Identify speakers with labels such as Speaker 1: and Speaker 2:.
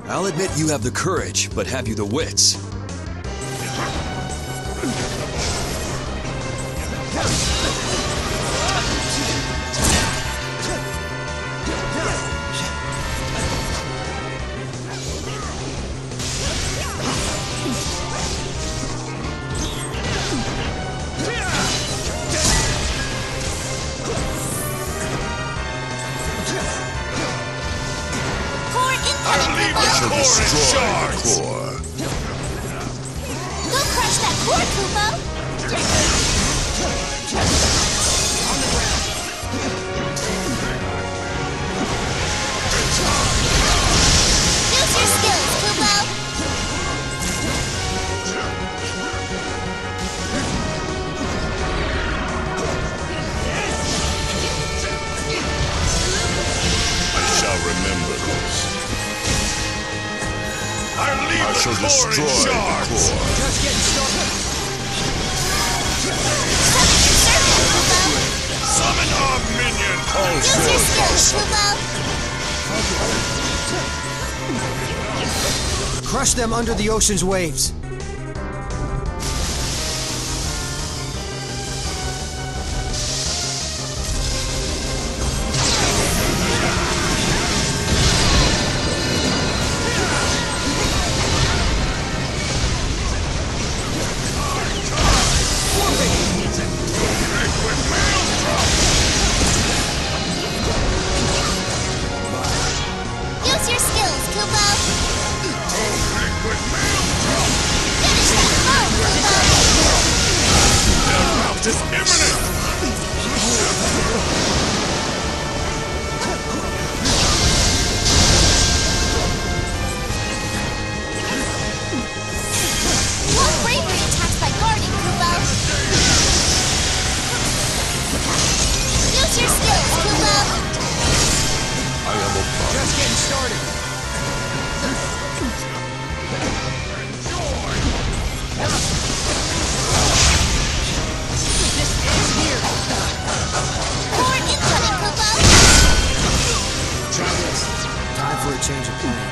Speaker 1: I'll admit you have the courage, but have you the wits?
Speaker 2: Destroy the core.
Speaker 3: Go crush that core, Kupo!
Speaker 4: On the ground.
Speaker 3: Use your skills, Kupo!
Speaker 2: I shall remember this. I shall destroy the core.
Speaker 4: Just getting started.
Speaker 2: Summon our minion!
Speaker 3: Use your skills, Kupo!
Speaker 4: Crush them under the ocean's waves.
Speaker 3: Use your skills, Kupo! Finish that foe, Kupo!
Speaker 2: Their rout is imminent!
Speaker 3: One bravery attacks by guarding, Kupo! Use your skills, Kupo!
Speaker 2: I am a body.
Speaker 4: Just getting started. This ends here.
Speaker 3: Core incoming, Kupo!
Speaker 4: Try this. Time for a change of plan.